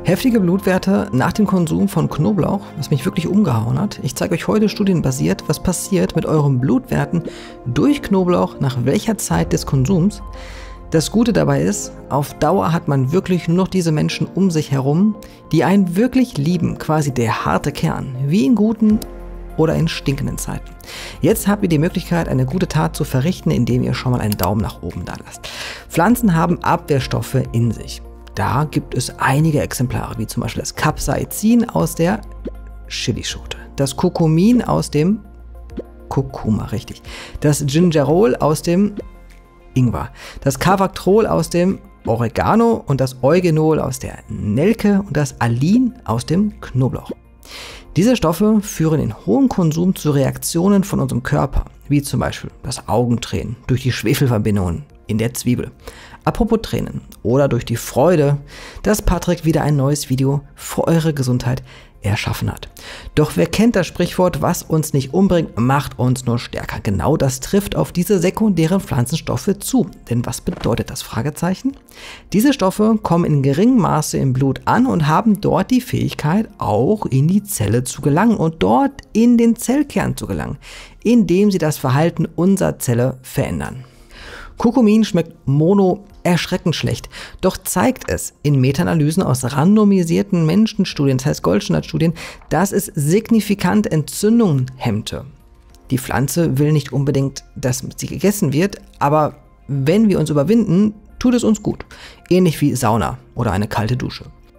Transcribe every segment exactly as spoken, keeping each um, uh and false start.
Heftige Blutwerte nach dem Konsum von Knoblauch, was mich wirklich umgehauen hat. Ich zeige euch heute studienbasiert, was passiert mit euren Blutwerten durch Knoblauch nach welcher Zeit des Konsums. Das Gute dabei ist, auf Dauer hat man wirklich nur noch diese Menschen um sich herum, die einen wirklich lieben, quasi der harte Kern, wie in guten oder in stinkenden Zeiten. Jetzt habt ihr die Möglichkeit, eine gute Tat zu verrichten, indem ihr schon mal einen Daumen nach oben da lasst. Pflanzen haben Abwehrstoffe in sich. Da gibt es einige Exemplare, wie zum Beispiel das Capsaicin aus der Chilischote, das Curcumin aus dem Kurkuma, richtig, das Gingerol aus dem Ingwer, das Carvacrol aus dem Oregano und das Eugenol aus der Nelke und das Alin aus dem Knoblauch. Diese Stoffe führen in hohem Konsum zu Reaktionen von unserem Körper, wie zum Beispiel das Augentränen durch die Schwefelverbindungen in der Zwiebel. Apropos Tränen oder durch die Freude, dass Patrick wieder ein neues Video für eure Gesundheit erschaffen hat. Doch wer kennt das Sprichwort, was uns nicht umbringt, macht uns nur stärker. Genau das trifft auf diese sekundären Pflanzenstoffe zu. Denn was bedeutet das? Fragezeichen? Diese Stoffe kommen in geringem Maße im Blut an und haben dort die Fähigkeit, auch in die Zelle zu gelangen und dort in den Zellkern zu gelangen, indem sie das Verhalten unserer Zelle verändern. Curcumin schmeckt mono erschreckend schlecht, doch zeigt es in Meta-Analysen aus randomisierten Menschenstudien, das heißt Goldstandardstudien, dass es signifikant Entzündungen hemmte. Die Pflanze will nicht unbedingt, dass sie gegessen wird, aber wenn wir uns überwinden, tut es uns gut. Ähnlich wie Sauna oder eine kalte Dusche.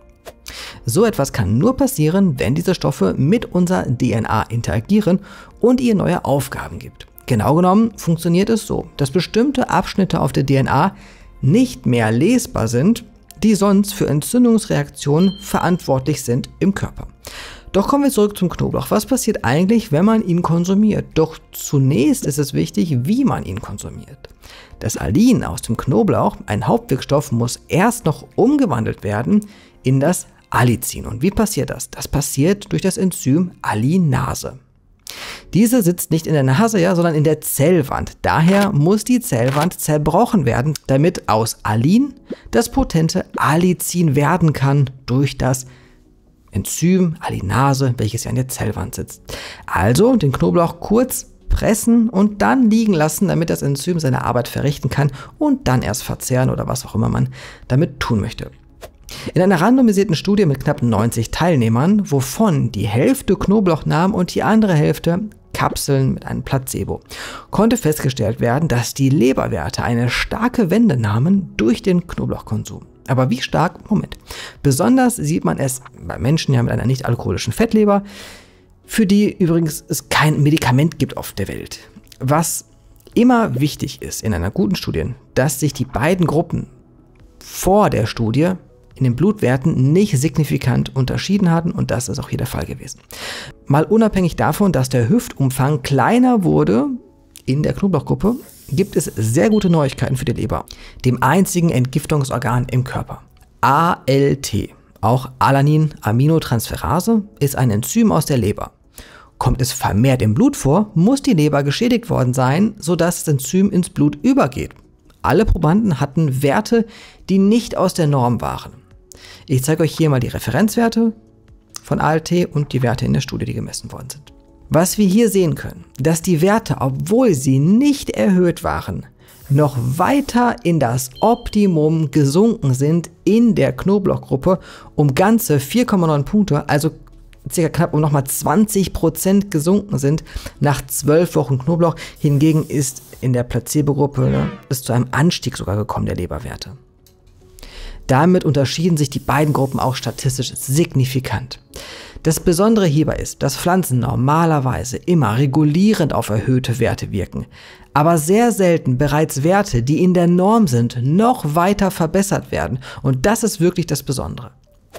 So etwas kann nur passieren, wenn diese Stoffe mit unserer D N A interagieren und ihr neue Aufgaben gibt. Genau genommen funktioniert es so, dass bestimmte Abschnitte auf der D N A nicht mehr lesbar sind, die sonst für Entzündungsreaktionen verantwortlich sind im Körper. Doch kommen wir zurück zum Knoblauch. Was passiert eigentlich, wenn man ihn konsumiert? Doch zunächst ist es wichtig, wie man ihn konsumiert. Das Alin aus dem Knoblauch, ein Hauptwirkstoff, muss erst noch umgewandelt werden in das Allicin. Und wie passiert das? Das passiert durch das Enzym Allinase. Diese sitzt nicht in der Nase, ja, sondern in der Zellwand. Daher muss die Zellwand zerbrochen werden, damit aus Alin das potente Allicin werden kann durch das Enzym Allinase, welches ja in der Zellwand sitzt. Also den Knoblauch kurz pressen und dann liegen lassen, damit das Enzym seine Arbeit verrichten kann und dann erst verzehren oder was auch immer man damit tun möchte. In einer randomisierten Studie mit knapp neunzig Teilnehmern, wovon die Hälfte Knoblauch nahm und die andere Hälfte Kapseln mit einem Placebo, konnte festgestellt werden, dass die Leberwerte eine starke Wende nahmen durch den Knoblauchkonsum. Aber wie stark? Moment. Besonders sieht man es bei Menschen ja mit einer nicht-alkoholischen Fettleber, für die übrigens es kein Medikament gibt auf der Welt. Was immer wichtig ist in einer guten Studie, dass sich die beiden Gruppen vor der Studie in den Blutwerten nicht signifikant unterschieden hatten und das ist auch hier der Fall gewesen. Mal unabhängig davon, dass der Hüftumfang kleiner wurde in der Knoblauchgruppe, gibt es sehr gute Neuigkeiten für die Leber, dem einzigen Entgiftungsorgan im Körper. A L T, auch Alanin-Aminotransferase, ist ein Enzym aus der Leber. Kommt es vermehrt im Blut vor, muss die Leber geschädigt worden sein, sodass das Enzym ins Blut übergeht. Alle Probanden hatten Werte, die nicht aus der Norm waren. Ich zeige euch hier mal die Referenzwerte von A L T und die Werte in der Studie, die gemessen worden sind. Was wir hier sehen können, dass die Werte, obwohl sie nicht erhöht waren, noch weiter in das Optimum gesunken sind in der Knoblauchgruppe um ganze vier Komma neun Punkte, also circa knapp um nochmal zwanzig Prozent gesunken sind nach zwölf Wochen Knoblauch. Hingegen ist in der Placebo-Gruppe ne, ist zu einem Anstieg sogar gekommen der Leberwerte. Damit unterschieden sich die beiden Gruppen auch statistisch signifikant. Das Besondere hierbei ist, dass Pflanzen normalerweise immer regulierend auf erhöhte Werte wirken, aber sehr selten bereits Werte, die in der Norm sind, noch weiter verbessert werden. Und das ist wirklich das Besondere.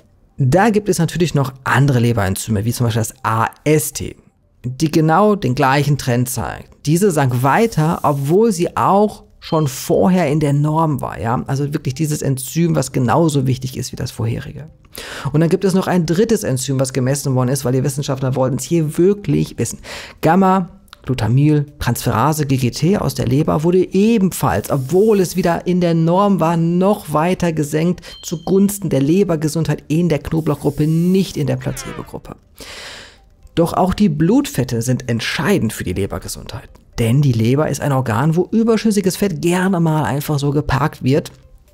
Da gibt es natürlich noch andere Leberenzyme, wie zum Beispiel das A S T, die genau den gleichen Trend zeigen. Diese sank weiter, obwohl sie auch schon vorher in der Norm war, ja, also wirklich dieses Enzym, was genauso wichtig ist wie das vorherige. Und dann gibt es noch ein drittes Enzym, was gemessen worden ist, weil die Wissenschaftler wollten es hier wirklich wissen. Gamma Glutamyl, Transferase, G G T aus der Leber wurde ebenfalls, obwohl es wieder in der Norm war, noch weiter gesenkt zugunsten der Lebergesundheit in der Knoblauchgruppe, nicht in der Placebo-Gruppe. Doch auch die Blutfette sind entscheidend für die Lebergesundheit. Denn die Leber ist ein Organ, wo überschüssiges Fett gerne mal einfach so geparkt wird,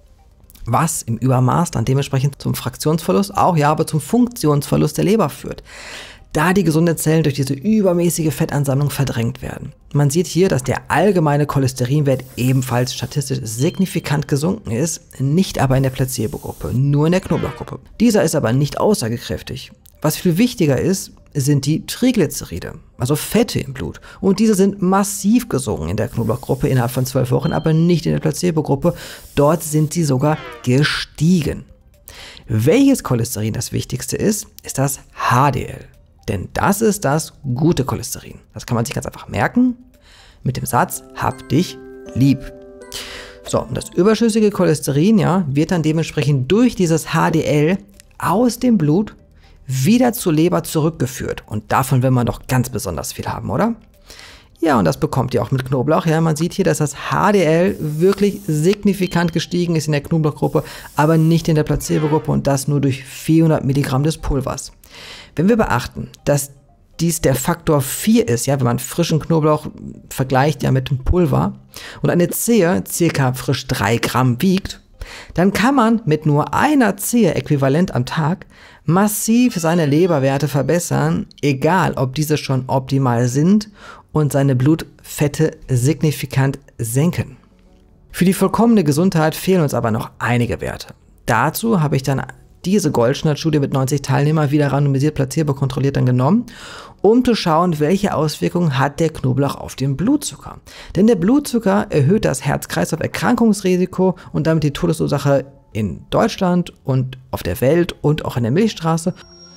was im Übermaß dann dementsprechend zum Fraktionsverlust, auch ja, aber zum Funktionsverlust der Leber führt, da die gesunden Zellen durch diese übermäßige Fettansammlung verdrängt werden. Man sieht hier, dass der allgemeine Cholesterinwert ebenfalls statistisch signifikant gesunken ist, nicht aber in der Placebo-Gruppe, nur in der Knoblauchgruppe. Dieser ist aber nicht aussagekräftig. Was viel wichtiger ist, sind die Triglyceride, also Fette im Blut. Und diese sind massiv gesunken in der Knoblauchgruppe innerhalb von zwölf Wochen, aber nicht in der Placebo-Gruppe. Dort sind sie sogar gestiegen. Welches Cholesterin das wichtigste ist, ist das H D L. Denn das ist das gute Cholesterin. Das kann man sich ganz einfach merken mit dem Satz, hab dich lieb. So, und das überschüssige Cholesterin, ja, wird dann dementsprechend durch dieses H D L aus dem Blut wieder zur Leber zurückgeführt. Und davon will man doch ganz besonders viel haben, oder? Ja, und das bekommt ihr auch mit Knoblauch. Ja, man sieht hier, dass das H D L wirklich signifikant gestiegen ist in der Knoblauchgruppe, aber nicht in der Placebo-Gruppe und das nur durch vierhundert Milligramm des Pulvers. Wenn wir beachten, dass dies der Faktor vier ist, ja, wenn man frischen Knoblauch vergleicht ja mit dem Pulver und eine Zehe circa frisch drei Gramm wiegt, dann kann man mit nur einer Zehe äquivalent am Tag massiv seine Leberwerte verbessern, egal ob diese schon optimal sind und seine Blutfette signifikant senken. Für die vollkommene Gesundheit fehlen uns aber noch einige Werte. Dazu habe ich dann diese Goldschnitt-Studie mit neunzig Teilnehmern wieder randomisiert, placebo kontrolliert dann genommen, um zu schauen, welche Auswirkungen hat der Knoblauch auf den Blutzucker. Denn der Blutzucker erhöht das Herz-Kreislauf-Erkrankungsrisiko und damit die Todesursache in Deutschland und auf der Welt und auch in der Milchstraße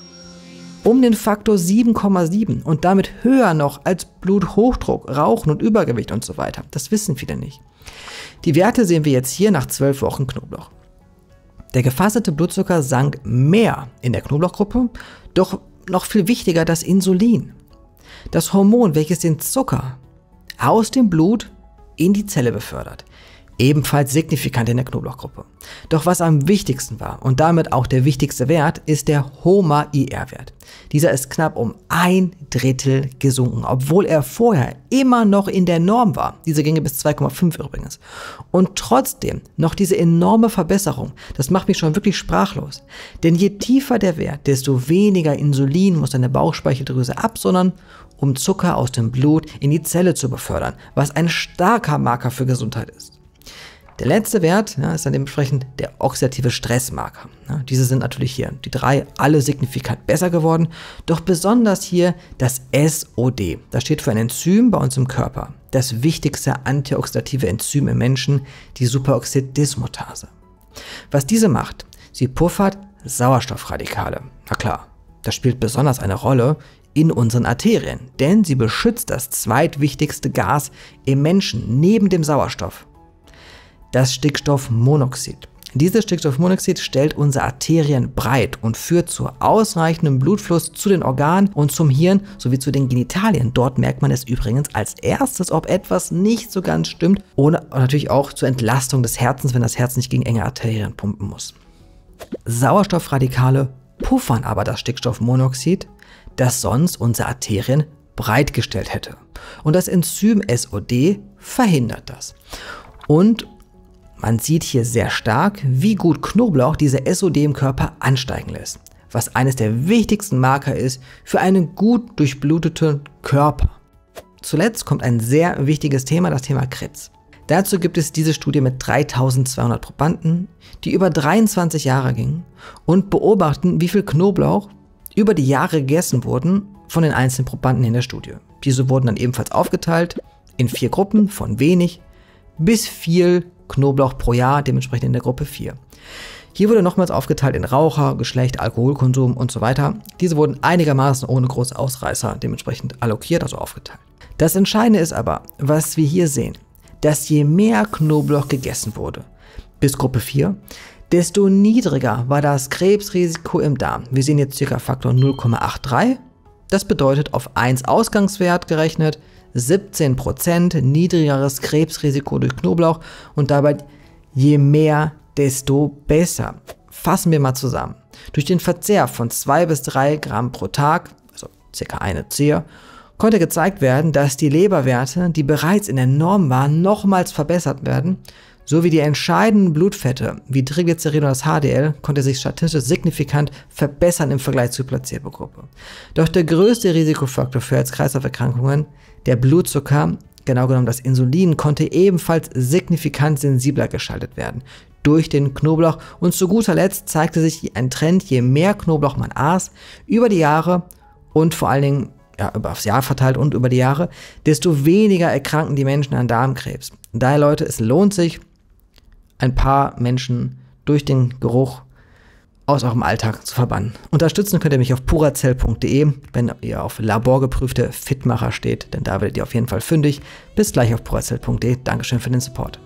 um den Faktor sieben Komma sieben und damit höher noch als Bluthochdruck, Rauchen und Übergewicht und so weiter. Das wissen viele nicht. Die Werte sehen wir jetzt hier nach zwölf Wochen Knoblauch. Der gefastete Blutzucker sank mehr in der Knoblauchgruppe, doch noch viel wichtiger das Insulin. Das Hormon, welches den Zucker aus dem Blut in die Zelle befördert. Ebenfalls signifikant in der Knoblauchgruppe. Doch was am wichtigsten war und damit auch der wichtigste Wert, ist der H O M A I R-Wert. Dieser ist knapp um ein Drittel gesunken, obwohl er vorher immer noch in der Norm war. Diese ginge bis zwei Komma fünf übrigens. Und trotzdem noch diese enorme Verbesserung, das macht mich schon wirklich sprachlos. Denn je tiefer der Wert, desto weniger Insulin muss deine Bauchspeicheldrüse absondern, um Zucker aus dem Blut in die Zelle zu befördern, was ein starker Marker für Gesundheit ist. Der letzte Wert ja, ist dann dementsprechend der oxidative Stressmarker. Ja, diese sind natürlich hier, die drei, alle signifikant besser geworden, doch besonders hier das S O D. Das steht für ein Enzym bei uns im Körper. Das wichtigste antioxidative Enzym im Menschen, die Superoxidismutase. Was diese macht, sie puffert Sauerstoffradikale. Na klar, das spielt besonders eine Rolle in unseren Arterien, denn sie beschützt das zweitwichtigste Gas im Menschen neben dem Sauerstoff. Das Stickstoffmonoxid. Dieses Stickstoffmonoxid stellt unsere Arterien breit und führt zu ausreichendem Blutfluss zu den Organen und zum Hirn sowie zu den Genitalien. Dort merkt man es übrigens als erstes, ob etwas nicht so ganz stimmt, und natürlich auch zur Entlastung des Herzens, wenn das Herz nicht gegen enge Arterien pumpen muss. Sauerstoffradikale puffern aber das Stickstoffmonoxid, das sonst unsere Arterien breitgestellt hätte. Und das Enzym S O D verhindert das. Und man sieht hier sehr stark, wie gut Knoblauch diese S O D im Körper ansteigen lässt, was eines der wichtigsten Marker ist für einen gut durchbluteten Körper. Zuletzt kommt ein sehr wichtiges Thema, das Thema Krebs. Dazu gibt es diese Studie mit dreitausendzweihundert Probanden, die über dreiundzwanzig Jahre gingen und beobachten, wie viel Knoblauch über die Jahre gegessen wurden von den einzelnen Probanden in der Studie. Diese wurden dann ebenfalls aufgeteilt in vier Gruppen von wenig bis viel Knoblauch pro Jahr, dementsprechend in der Gruppe vier. Hier wurde nochmals aufgeteilt in Raucher, Geschlecht, Alkoholkonsum und so weiter. Diese wurden einigermaßen ohne große Ausreißer dementsprechend allokiert, also aufgeteilt. Das Entscheidende ist aber, was wir hier sehen, dass je mehr Knoblauch gegessen wurde, bis Gruppe vier, desto niedriger war das Krebsrisiko im Darm. Wir sehen jetzt ca. Faktor null Komma drei achtunddreißig. Das bedeutet auf eins Ausgangswert gerechnet siebzehn Prozent niedrigeres Krebsrisiko durch Knoblauch und dabei je mehr, desto besser. Fassen wir mal zusammen. Durch den Verzehr von zwei bis drei Gramm pro Tag, also ca. eine Zehe, konnte gezeigt werden, dass die Leberwerte, die bereits in der Norm waren, nochmals verbessert werden, sowie die entscheidenden Blutfette wie Triglycerin und das H D L konnte sich statistisch signifikant verbessern im Vergleich zur Placebo-Gruppe. Doch der größte Risikofaktor für Herz-Kreislauf-Erkrankungen, der Blutzucker, genau genommen das Insulin, konnte ebenfalls signifikant sensibler geschaltet werden durch den Knoblauch und zu guter Letzt zeigte sich ein Trend, je mehr Knoblauch man aß, über die Jahre und vor allen Dingen ja, aufs Jahr verteilt und über die Jahre, desto weniger erkranken die Menschen an Darmkrebs. Daher, Leute, es lohnt sich, ein paar Menschen durch den Geruch aus eurem Alltag zu verbannen. Unterstützen könnt ihr mich auf purazell punkt de, wenn ihr auf laborgeprüfte Fitmacher steht, denn da werdet ihr auf jeden Fall fündig. Bis gleich auf purazell punkt de. Dankeschön für den Support.